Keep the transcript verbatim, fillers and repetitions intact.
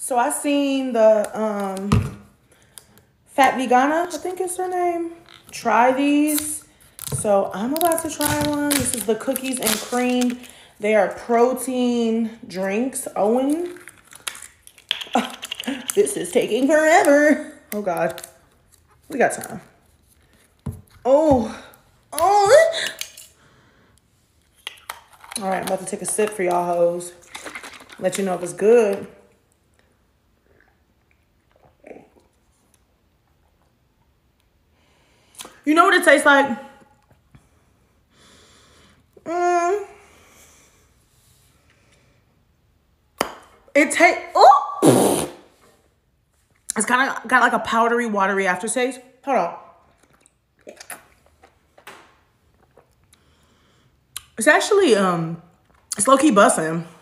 So I seen the um, Fat Vegana, I think is her name. Try these. So I'm about to try one. This is the cookies and cream. They are protein drinks. Owen. Oh, this is taking forever. Oh God. We got time. Oh. Oh. All right, I'm about to take a sip for y'all hoes. Let you know if it's good. You know what it tastes like? Mm. It tastes, oh! It's kind of got like a powdery, watery aftertaste. Hold on. It's actually, um, it's low-key bussin'.